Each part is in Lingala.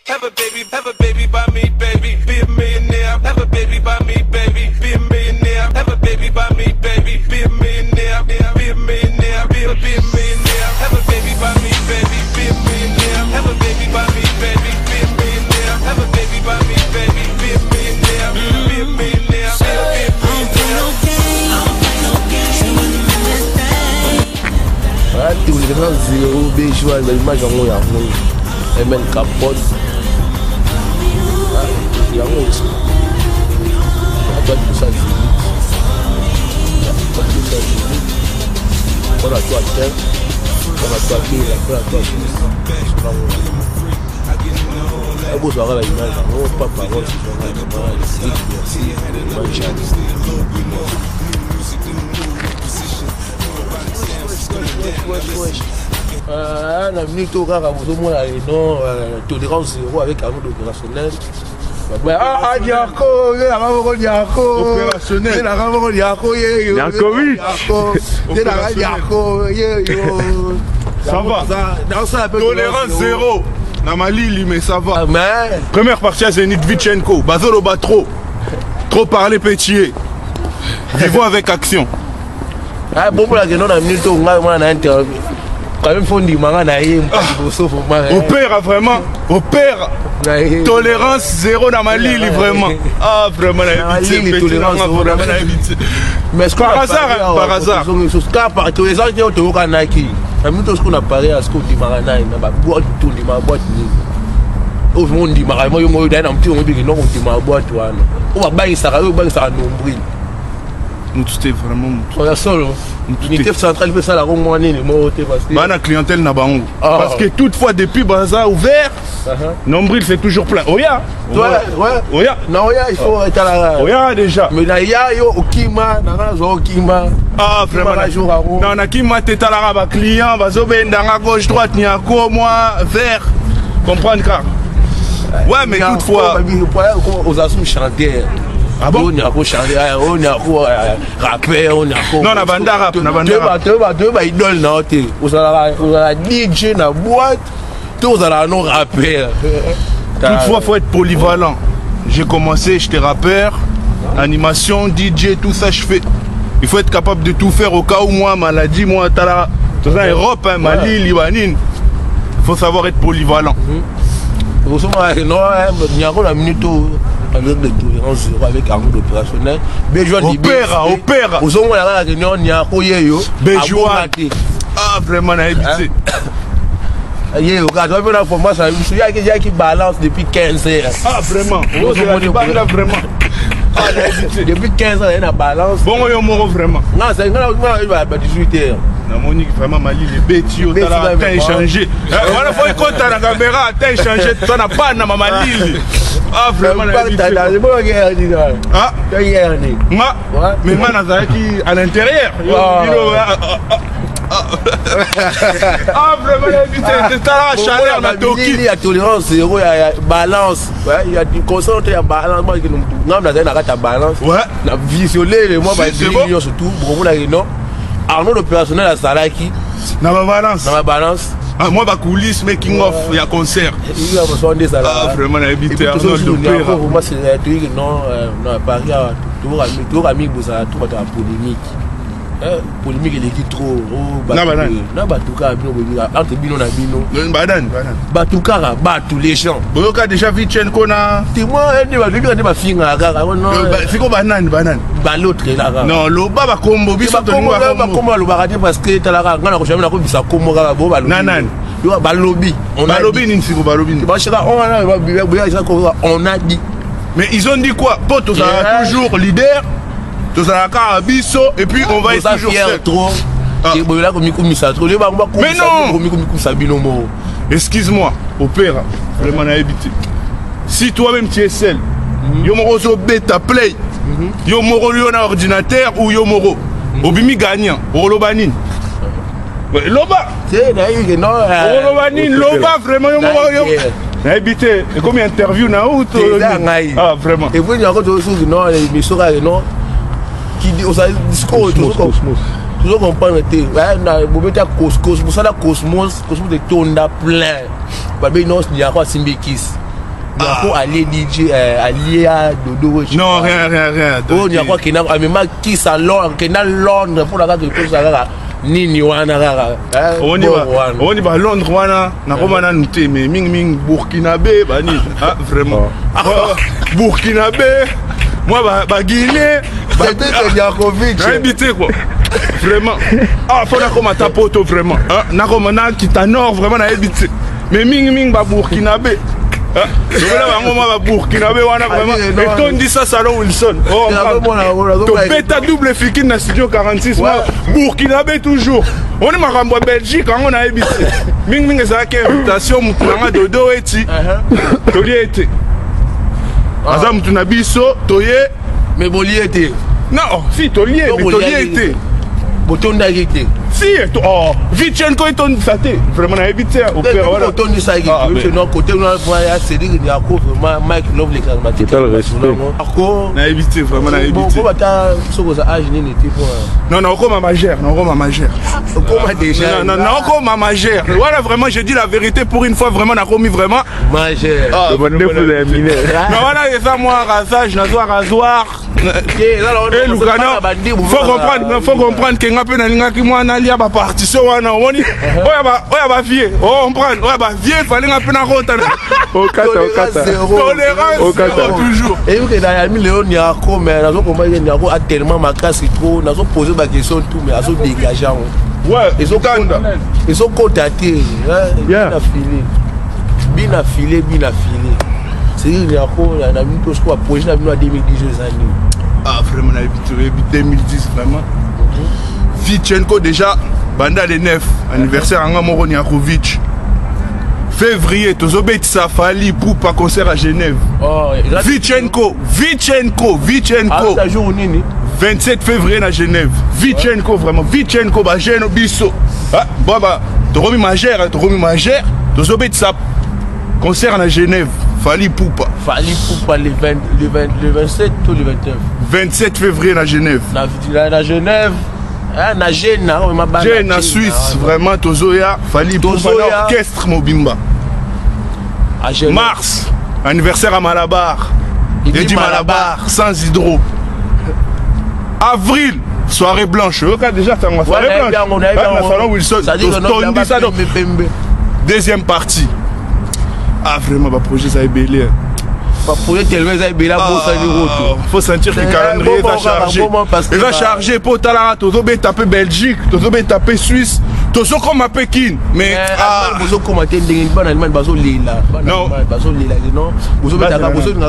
Have a baby by me, baby. Be a millionaire. Have a baby by me, baby. Be a millionaire. Have a baby by me, baby. Be a millionaire. Be a millionaire. Be a millionaire. Have a baby by me, baby. Be a millionaire. Have a baby by me, baby. Be a millionaire. Have a baby by me, baby. Be a millionaire. Be a millionaire. Tous les grands zéro, Béjoua, l'image en haut, et même capote. Il y a un autre. Il y a tout ça, on a tout à terre, on a tout à pied, on a tout à pied. On va voir l'image, on va pas parler, on a venu tout rare à vous au moins non tolérance zéro avec un mode opérationnel. Ah, Diaco, il a vraiment Diaco. Opérationnel. Il a vraiment Diaco. Il a Covid. Il a Diaco. Ça va. Tolérance zéro. Namali, mais ça va. Première partie à Zenit Vichenko. Bazolo bat trop. Trop parler pétier. Vivons avec action. Ah bon pour la gueule on a venu tout on a interview. Quand même faut dire manga na yé opère vraiment opère tolérance zéro dans ma Lille vraiment ah vraiment la tolérance vraiment mais par hasard par tous les gens qui ont au Kanaki même tout ce qu'on a parlé à ce qu'on dit manga na ba boîte tout dit ma boîte ni au monde dit manga moi moi dans un petit on dit non on dit ma boîte wana on va bailler ça nombril nous tout est vraiment on a solo unité centrale peut ça la rongoine parce que la clientèle n'a pas parce que toutefois depuis bazar ouvert nombril c'est toujours plein oya oya non oya il faut être là oya déjà mais là ya yo okima na zo okima ah vraiment non na kima teta la ba client bazo bendanga gauche droite ni ako moi vert comprendre car ouais mais toutefois aux assumes chanter. Ah bon? On y a quoi chanter, on y a quoi rapper, on y a quoi. Non, na banda rap, na banda rap. Deux idole na hotel. Vous allez DJ na boîte, tous allez non rapper. Toutefois, faut être polyvalent. J'ai commencé, j'étais rappeur, animation, DJ, tout ça je fais. Il faut être capable de tout faire au cas où moi, maladie, moi, t'as tout ça Europe, Mali, Libanine. Il faut savoir être polyvalent. Vous savez, non, il y a encore la minute avec des tolérances zéro avec un mode opérationnel. Opéra. Vous savez, la réunion, il y a Béjoua. Ah, vraiment, on a évité. Il y a qui balance depuis 15 heures. Ah, vraiment. Vraiment. Ah, depuis 15 ans, il y a une balance. Bon, il y a un mot vraiment. Non, c'est 18 heures. Monique vraiment Mali les bêtis au talent t'as échangé voilà faut écouter la caméra t'as échangé toi n'a pas na maman Lille ah vraiment la ah mais man qui à l'intérieur ah vraiment c'est ça la chaleur na Toki il y a tolérance zéro il y a balance il y a du concentré il y a balance moi que nous na ta balance na visionner moi ba dire surtout pour la non Arnaud l'opérationnel à Salaki. Dans ma balance. Ah, moi, ma coulisse, making of, il y a concert. Ah, vraiment, on a évité Arnaud l'opéra. Moi, c'est non, Paris, toujours ami, vous avez tout la polémique. Polémique, il est trop. Non, Batouka, entre Bino et Bino. Batouka, Batou, les gens. Vous avez déjà vu Tchenko na. C'est moi, il ma fille, c'est quoi banane? L'autre là. Non, le baba combo, parce que parce que tu as la combo, Nanan. Balobi. On a dit. Mais ils ont dit quoi? Pote, ça a toujours leader. Tout ça a biso et puis on va être toujours trop. Mais non. Excuse-moi, opéra. Vraiment on a évité. Si toi-même tu es seul, yo moro so beta play. Yo moro na ordinateur ou yo moro. Obimi gagnant, Olobanine. Loba. C'est non. Olobanine, Loba vraiment yo moro yo. Na évité. Et combien d'interviews na out? Ah vraiment. Et vous il y a encore d'autres choses non, mais sera non. Qui dit au discours toujours comprendre Cosmos de Tonda plein. Non, il y a quoi Simbekis. Nyako allié DJ, allié à Dodo. Non, rien. Oh, Nyako qui n'a pas qui ça Londres, qui n'a Londres pour la carte de tout ça là. Nini wana rara. On y va Londres wana, na romana nuté mais ming Burkinabé bani. Ah vraiment. Burkinabé. Moi ba Guinée, c'était Yakovic. Habité quoi. Vraiment. Ah, faut na ta poto vraiment. Hein, na romana qui ta nord vraiment na habité. Mais ming ba Burkinabé. Ah, là ba Burkinabé wana vraiment. Et on dit ça Salon Wilson. Oh, to beta double fikin na studio 46 moi Burkinabé toujours. On est makambo Belgique quand on a habité. Ming ça qui invitation mutanga dodo eti. To li été. Azam tu na biso toye mais boli était. Non, si tolié mais tolié était. Boton d'agité. Si, Vichenko est ton saté. Vraiment, on a évité. Au père, voilà. Boton de ça, non, côté, on a c'est dire qu'il y a vraiment Mike Love les calmatés. On a évité, vraiment, on a évité. Pourquoi tu as ce que ça a gêné n'était pas. Non, comme ma majère. Comment déjà. Non, comme ma majère. Voilà, vraiment, j'ai dit la vérité pour une fois, vraiment, on a commis vraiment. Majère. Non, voilà, et ça, moi, rasage, rasoir. Et Lugano, faut comprendre que nga pe na linga ki mwana lia ba partition wana woni oya ba vie on prend oya ba vie fallait nga pe na rota au kata tolérance toujours et que dans ya million ya ko mais nazo comprendre que ya ko a tellement makasi trop nazo poser ba question tout mais azo dégager ouais ils sont contactés bien affilé c'est il y a ko na mito ko projet na 2010 ans. Ah vraiment on a habitué 2010 vraiment. Vichenko déjà banda le 9 anniversaire anga moko Niakovic. Février tozobet Safali pour pas concert à Genève. Vichenko. Ah, jour nini 27 février à Genève. Vichenko vraiment Vichenko ba geno biso. Ah bon bah Toromi Magère tozobet sa concert à Genève. Fali Poupa le 27 ou le 29 27 février à Genève. Na Genève, na Gênes, na Suisse, vraiment Tozoya, Fali Poupa orchestre Mobimba. Mars, anniversaire à Malabar. Eddie Malabar, sans hydro. Avril, soirée blanche. Déjà, ça m'a soirée blanche. Salon Wilson, deuxième partie. Ah vraiment, le projet ça est belé. Le projet tellement ça est belé. Faut sentir que le calendrier va charger. Il va charger pour Talara, Tozobe taper Belgique, Tozobe taper Suisse, Tozo comme à Pékin. Mais vous avez commenté en Allemagne, vous avez lila. Non, vous avez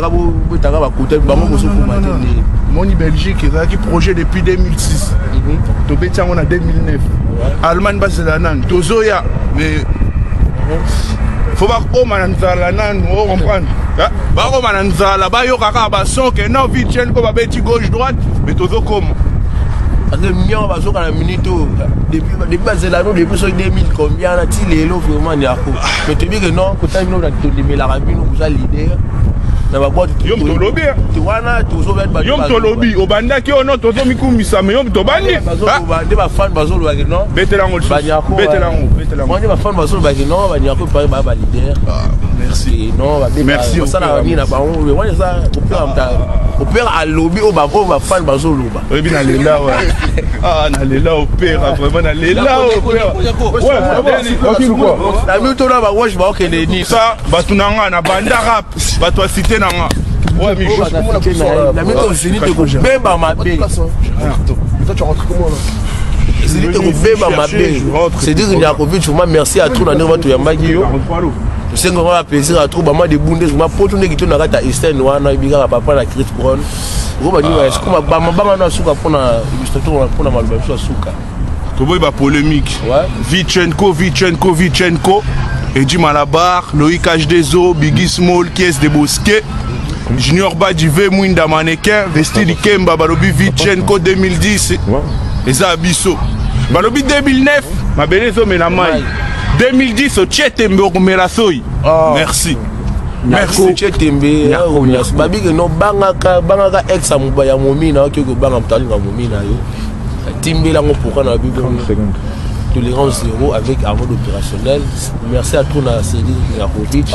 mon Belgique, il a qui projet depuis 2006. Tobé tiens on a 2009. Allemagne base la langue. Tozoya, mais faut pas qu'on mananzala nan on comprendre ba ko mananzala ba yo kaka ba son que non Vichenko ba beti gauche droite mais tozo comme parce que mien ba so kana minute depuis bazela no depuis so 2000 combien na ti lelo vraiment ni ako mais tu dis que non ko ta mino na to de la rabino vous a leader na ba boîte yom to lobby tu wana tozo bet ba yom to lobby o banda ki ono tozo mikumisa mais yom to bandi de ba fan bazo lo ba non betelango moi de ba fan bazo ba non ba nyako pa ba leader merci non ba merci ça na ni na ba on ouais ça au père à lobby o ba fan bazo lo ba oui na lela ouais ah na lela au père vraiment na lela au père ouais quoi la mito na ba watch ba ok ni ça ba tunanga na banda rap ba toi citer nanga ouais mais la mito zini te ko beba mabe toi tu rentres comment là zini te ko beba mabe c'est dire Niakovic moi merci à tout na ndeko to yambaki yo c'est un grand plaisir à trouver maman de bundes ma poto ne kitu na kata Eastern wana ibika papa na Chris Brown roba ni est-ce que ma banga na suka pona illustrateur pona maluba suka to boy ba polémique Vichenko Eddie Malabar Loïc H2O Biggie Small Kies de Bosquet Junior Badive Mwinda Mannequin Vesti di Kemba balobi Vichenko 2010 eza abiso balobi 2009 mabelezo menamai 2010 au Tchetembe au Merasoi. Merci. Merci Tchetembe. Babi que no bangaka ex amuba ya momina ki ko banga mtali nga momina yo. Timbe la ngo pourquoi na bibo. Tolérance Zéro avec Arnaud opérationnel. Merci à tout na série Yakovic.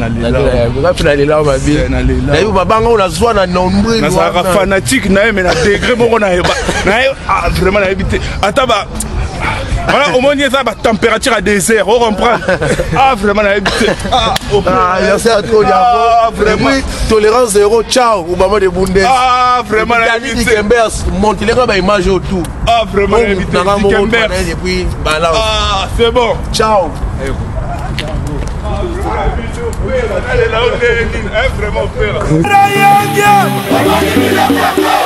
fanatique mais na degré vraiment voilà, au moins il y a la température à désert, on comprend. Ah, vraiment, merci à toi, vraiment. Tolérance Zéro, ciao, ou maman de Bundes. Ah, vraiment, monte les gars, image autour. Ah, vraiment, ah, c'est bon. Ciao. Allez, là, on est vraiment